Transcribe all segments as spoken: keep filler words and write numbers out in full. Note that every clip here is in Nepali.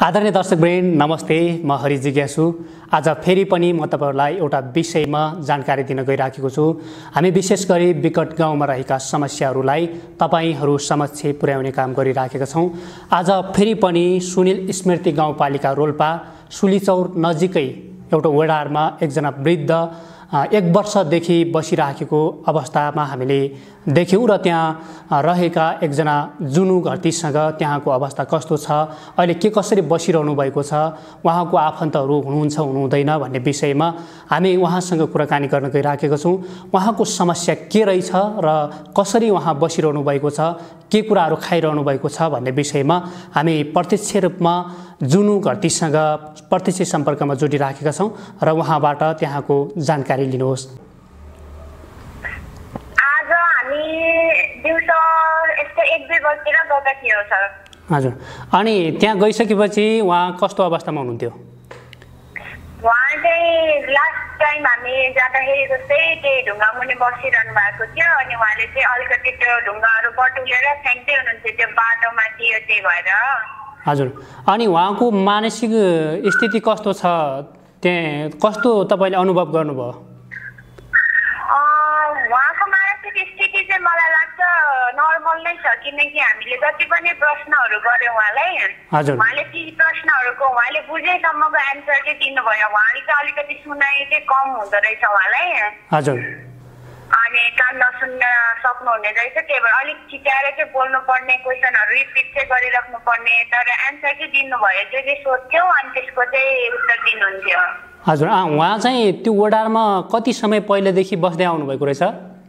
आदरणीय दर्शकवृन्द नमस्ते, म हरि जिज्ञासु। आज फेरि पनि म तपाईहरुलाई एउटा विषयमा जानकारी दिन गइराखेको छु। हामी विशेष गरी विकट गाउँमा रहेका समस्याहरूलाई तपाईहरु समक्ष पुर्याउने काम गरिराखेका छौं। आज फेरि पनि सुनिल स्मृति गाउँपालिका रोल्पा सुलीचौर नजिकै एउटा वडारमा एकजना वृद्ध एक वर्षदेखि बसिराखेको अवस्थामा हामीले देख्यौं र त्यहाँ रहेका एकजना जुनु घरतीसँग त्यहाँको अवस्था कस्तो छ, अहिले के कसरी बसिरहनु भएको छ, उहाँको आफन्तहरू हुनुहुन्छ हुनुहुँदैन भन्ने विषयमा हामी उहाँसँग कुराकानी गर्न गइराखेका छौं। उहाँको समस्या के रहेछ र कसरी उहाँ बसिरहनु भएको छ, के कुराहरू खाइरहनु भएको छ भन्ने विषयमा हामी प्रत्यक्ष रूपमा जुनु घरतीसँग प्रत्यक्ष सम्पर्कमा जोडिराखेका छौं र उहाँबाट त्यहाँको जानकारी लिनुहोस्। आज हामी दिउँसो यस्तो एक दुई बजेतिर गएका थियौँ सर। हजुर, अनि त्यहाँ गइसकेपछि उहाँ कस्तो अवस्थामा हुनुहुन्थ्यो? उहाँ चाहिँ लास्ट टाइम हामी जाँदाखेरि जस्तै त्यही ढुङ्गा मुनि बसिरहनु भएको थियो अनि उहाँले चाहिँ अलिकति त्यो ढुङ्गाहरू बटुलेर फ्याँक्दै हुनुहुन्थ्यो त्यो बाटोमा थियो, त्यही भएर। हजुर, अनि उहाँको मानसिक स्थिति कस्तो छ, त्यहाँ कस्तो तपाईले अनुभव गर्नुभयो? उहाँको मानसिक स्थिति चाहिँ मलाई लाग्छ नर्मल नै छ, किनकि हामीले जति पनि प्रश्नहरू गर्यौँ उहाँलाई, उहाँले ती प्रश्नहरूको उहाँले बुझेसम्मको एन्सर चाहिँ दिनुभयो। उहाँले चाहिँ अलिकति सुनाइ चाहिँ कम हुँदो रहेछ उहाँलाई। हजुर, अनि कान नसुन्न सक्नुहुने रहेछ, त्यही भएर अलिक छिटाएर चाहिँ बोल्नुपर्ने, क्वेसनहरू रिपिट चाहिँ गरिराख्नु पर्ने, तर एन्सर चाहिँ दिनुभयो। जो जे सोध्थ्यौँ अनि त्यसको चाहिँ उत्तर दिनुहुन्थ्यो। हजुर, उहाँ चाहिँ त्यो वडारमा कति समय पहिलेदेखि बस्दै आउनुभएको रहेछ?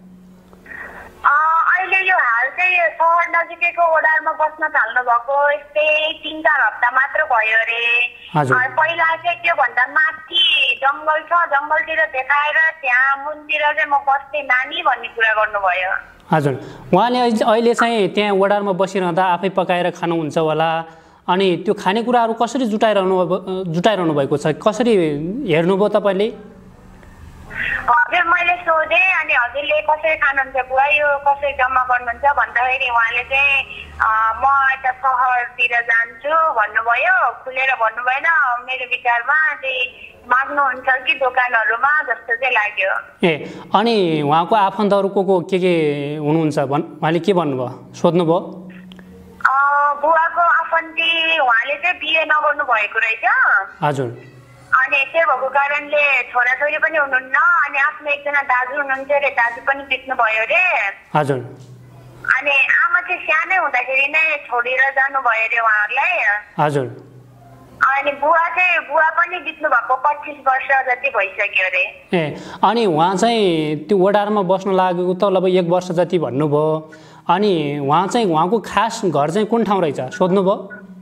अहिले यो हाल चाहिँ सहर नजिकैको वडारमा बस्न थाल्नु भएको यस्तै तिन चार हप्ता मात्र भयो अरे। पहिला चाहिँ त्योभन्दा माथि जङ्गल छ, जङ्गलतिर देखाएर त्यहाँ मुनतिर चाहिँ म बस्थेँ नानी भन्ने कुरा गर्नुभयो। हजुर, उहाँले अहिले चाहिँ त्यहाँ वडारमा बसिरहँदा आफै पकाएर खानुहुन्छ होला, अनि त्यो खानेकुराहरू कसरी जुटाइरहनु जुटाइरहनु भएको छ, कसरी हेर्नुभयो तपाईँले? हजुर, मैले सोधेँ अनि हजुरले कसरी खानुहुन्छ बुवा, यो कसरी जम्मा गर्नुहुन्छ भन्दाखेरि उहाँले चाहिँ म यता सहरतिर जान्छु भन्नुभयो। खुलेर भन्नु भएन, मेरो विचारमा चाहिँ माग्नुहुन्छ कि दोकानहरूमा जस्तो चाहिँ लाग्यो। ए, अनि उहाँको आफन्तहरू को को के के हुनुहुन्छ भन् उहाँले के भन्नुभयो, सोध्नुभयो? बुवाको आफन्ती उहाँले चाहिँ बिहे नगर्नु भएको रहेछ। हजुर, अनि त्यो भएको कारणले छोराछोरी पनि हुनुहुन्न, अनि आफ्नो एकजना दाजु हुनुहुन्थ्यो अरे, दाजु पनि बित्नु भयो अरे। हजुर, अनि आमा चाहिँ सानै हुँदाखेरि नै छोडेर जानुभयो अरे उहाँहरूलाई। हजुर, अनि बुवा चाहिँ बुवा पनि बित्नु भएको पच्चिस वर्ष जति भइसक्यो अरे। ए, अनि उहाँ चाहिँ त्यो वडारमा बस्न लागेको त लगभग एक वर्ष जति भन्नुभयो, अनि उहाँ चाहिँ उहाँको खास घर चाहिँ कुन ठाउँ रहेछ सोध्नुभयो?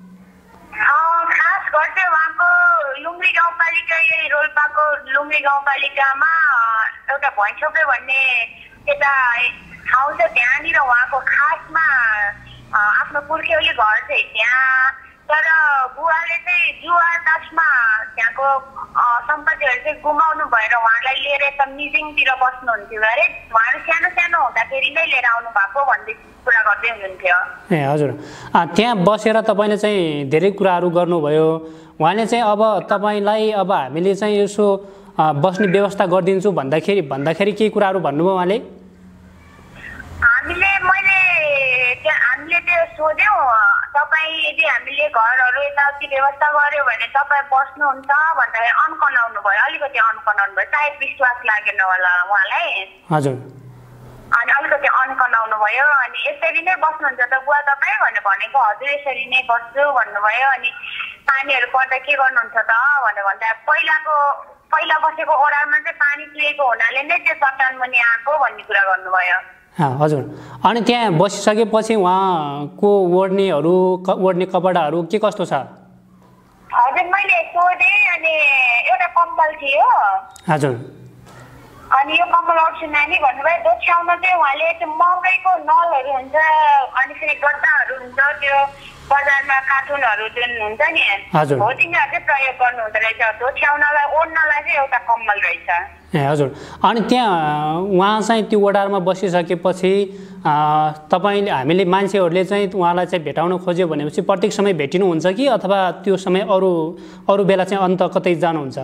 खास घर चाहिँ उहाँको लुम्री गाउँपालिका, यही रोल्पाको लुम्री गाउँपालिकामा एउटा भैँचोपे भन्ने त्यता ठाउँ छ, त्यहाँनिर उहाँको खासमा आफ्नो पुर्ख्यौली घर चाहिँ त्यहाँ। तर बुवाले चाहिँ जुवा तासमा त्यहाँको सम्पत्तिहरू चाहिँ गुमाउनु भएर उहाँलाई लिएर यता मिजिङतिर बस्नुहुन्थ्यो अरे। उहाँहरू सानो सानो हुँदाखेरि नै लिएर आउनु भएको भन्दै कुरा गर्दै हुनुहुन्थ्यो। ए, हजुर, त्यहाँ बसेर तपाईँले चाहिँ धेरै कुराहरू गर्नुभयो। उहाँले चाहिँ अब तपाईँलाई अब हामीले चाहिँ यसो बस्ने व्यवस्था गरिदिन्छु भन्दाखेरि भन्दाखेरि के कुराहरू भन्नुभयो उहाँले? हामीले मैले हामीले त्यो सोध्यौँ, तपाईँ यदि हामीले घरहरू यताउति व्यवस्था गर्यो भने तपाईँ बस्नुहुन्छ भन्दाखेरि अन्कनाउनु भयो, अलिकति अन्कनाउनु भयो, सायद विश्वास लागेन होला उहाँलाई। हजुर, अनि अलिकति अन्कनाउनु भयो। अनि यसरी नै बस्नुहुन्छ त बुवा तपाईँ भनेर भनेको, हजुर यसरी नै बस्छु भन्नुभयो। अनि पानीहरू पर्दा के गर्नुहुन्छ त भनेर भन्दा पहिलाको पहिला बसेको ओडारमा चाहिँ पानी चुहेको हुनाले नै त्यो चट्टान मुनि आएको भन्ने कुरा गर्नुभयो। हजुर, अनि त्यहाँ बसिसकेपछि उहाँको ओढ्नेहरू ओढ्ने कपडाहरू के कस्तो छ? हजुर, मैले सोधेँ अनि एउटा कम्बल थियो। हजुर, अनि यो कम्बल ओढ्छु नानी भन्नुभयो। दोछ्याउन चाहिँ उहाँले त्यो महँगैको नलहरू हुन्छ, अनि फेरि गद्दाहरू हुन्छ, त्यो बजारमा कार्टुनहरू जुन हुन्छ नि, हो तिनीहरू चाहिँ प्रयोग गर्नुहुँदो रहेछ। दोछ्याउनलाई ओढ्नलाई चाहिँ एउटा कम्बल रहेछ। ए, हजुर, अनि त्यहाँ उहाँ चाहिँ त्यो वडारमा बसिसकेपछि तपाईँले हामीले मान्छेहरूले चाहिँ उहाँलाई चाहिँ भेटाउन खोज्यो भनेपछि प्रत्येक समय भेटिनुहुन्छ कि अथवा त्यो समय अरू अरू बेला चाहिँ अन्त कतै जानुहुन्छ?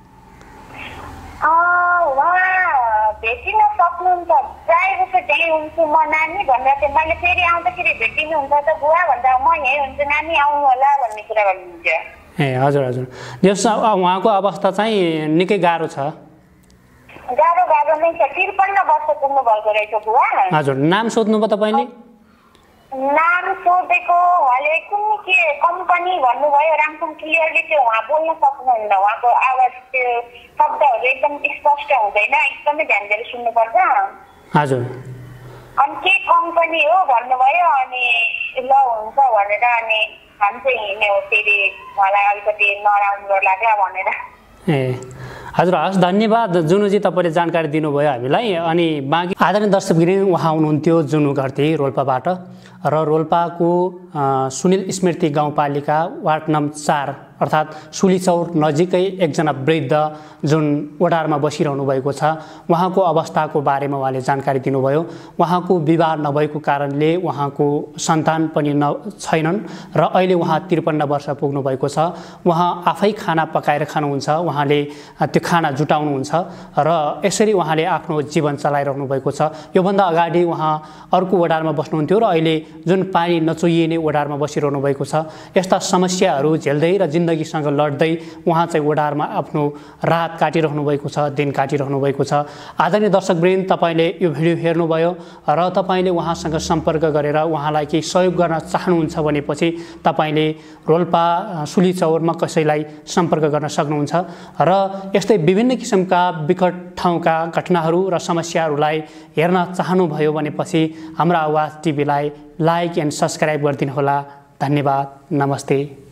भेटिन सक्नुहुन्छ, प्रायः जस्तो त्यही हुन्छु म नानी भनेर चाहिँ मैले फेरि आउँदाखेरि भेटिनुहुन्छ त बुवा भन्दा म यहीँ हुन्छु नानी आउनु होला भन्ने कुरा गर्नुहुन्छ। ए हजुर हजुर, जस उहाँको अवस्था चाहिँ निकै गाह्रो छ। गाह्रो गाह्रो नै छ, त्रिपन्न वर्ष पुग्नु भएको रहेछ बुवा। हजुर, नाम सोध्नुभयो तपाईँले? नाम सोधेको उहाँले कुन के कम्पनी भन्नुभयो, राम्रोसँग क्लियरली त्यो उहाँ बोल्न सक्नुहुन्न, उहाँको आवाज त्यो शब्दहरू एकदम स्पष्ट हुँदैन, एकदमै ध्यान दिएर सुन्नुपर्छ। हजुर, अनि के कम्पनी हो भन्नुभयो, अनि ल हुन्छ भनेर अनि हामी चाहिँ हिँड्यौँ, फेरि उहाँलाई अलिकति नराम्रो लाग्यो भनेर। ए हजुर, हस् धन्यवाद जुनुजी, तपाईँले जानकारी दिनुभयो हामीलाई। अनि बाँकी आदरणीय दर्शकवृन्द, उहाँ हुनुहुन्थ्यो जुनु घरती रोल्पाबाट र रोल्पाको सुनिल स्मृति गाउँपालिका वार्ड नम्बर चार अर्थात् सुलीचौर नजिकै एकजना वृद्ध जुन ओडारमा बसिरहनु भएको छ, उहाँको अवस्थाको बारेमा उहाँले जानकारी दिनुभयो। उहाँको विवाह नभएको कारणले उहाँको सन्तान पनि न छैनन् र अहिले उहाँ त्रिपन्न वर्ष पुग्नु भएको छ। उहाँ आफै खाना पकाएर खानुहुन्छ, उहाँले त्यो खाना जुटाउनुहुन्छ र यसरी उहाँले आफ्नो जीवन चलाइरहनु भएको छ। योभन्दा अगाडि उहाँ अर्को ओडारमा बस्नुहुन्थ्यो र अहिले जुन पानी नचोइने ओडारमा बसिरहनु भएको छ। यस्ता समस्याहरू झेल्दै र जिन्दगीसँग लड्दै उहाँ चाहिँ ओडारमा आफ्नो रात काटिरहनु भएको छ, दिन काटिरहनु भएको छ। आदरणीय दर्शकवृन्द, तपाईँले यो भिडियो हेर्नुभयो र तपाईँले उहाँसँग सम्पर्क गरेर उहाँलाई केही सहयोग गर्न चाहनुहुन्छ भनेपछि तपाईँले रोल्पा सुलीचौरमा कसैलाई सम्पर्क गर्न सक्नुहुन्छ र यस्तै विभिन्न किसिमका विकट ठाउँका घटनाहरू र समस्याहरूलाई हेर्न चाहनुभयो भनेपछि हाम्रो आवाज टिभीलाई लाइक एन्ड सब्सक्राइब गरिदिनुहोला। धन्यवाद, नमस्ते।